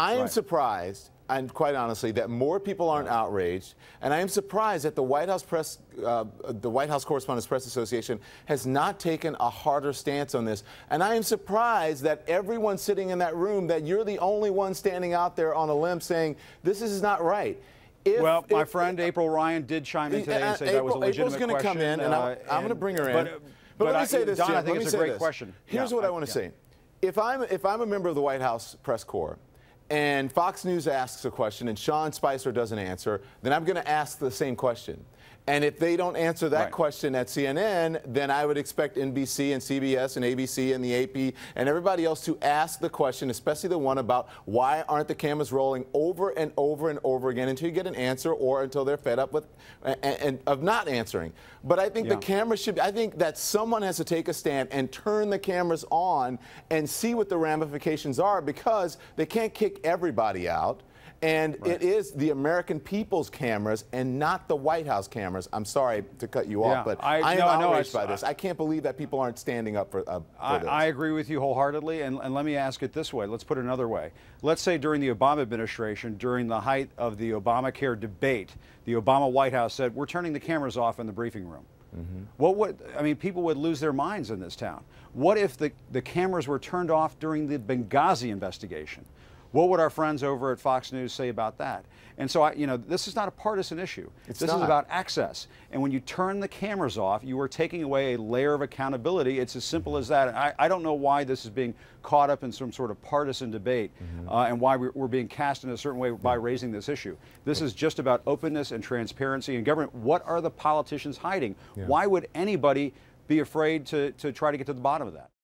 I am surprised, and quite honestly, that more people aren't outraged. And I am surprised that the White House Correspondents' Press Association has not taken a harder stance on this. And I am surprised that everyone sitting in that room, that you're the only one standing out there on a limb saying this is not right. Well, my friend April Ryan did chime in today and say that was a legitimate question. April's going to come in, and I'm going to bring her in. But let me say this, Don, Jim. I think it's a great question. Here's what I want to say. If I'm a member of the White House press corps, and Fox News asks a question and Sean Spicer doesn't answer, then I'm going to ask the same question. And if they don't answer that question at CNN, then I would expect NBC and CBS and ABC and the AP and everybody else to ask the question, especially the one about why aren't the cameras rolling over and over and over again until you get an answer or until they're fed up with of not answering. But I think the camera should, I think that someone has to take a stand and turn the cameras on and see what the ramifications are, because they can't kick everybody out. And it is the American people's cameras and not the White House cameras. I'm sorry to cut you off, but I am outraged by this. I can't believe that people aren't standing up for this. I agree with you wholeheartedly, and let me ask it this way. Let's put it another way. Let's say during the Obama administration, during the height of the Obamacare debate, the Obama White House said, we're turning the cameras off in the briefing room. What would, I mean, people would lose their minds in this town. What if the cameras were turned off during the Benghazi investigation? What would our friends over at Fox News say about that? And so, you know, this is not a partisan issue. This is about access. And when you turn the cameras off, you are taking away a layer of accountability. It's as simple as that. I don't know why this is being caught up in some sort of partisan debate and why we're being cast in a certain way by raising this issue. This is just about openness and transparency in government. What are the politicians hiding? Why would anybody be afraid to try to get to the bottom of that?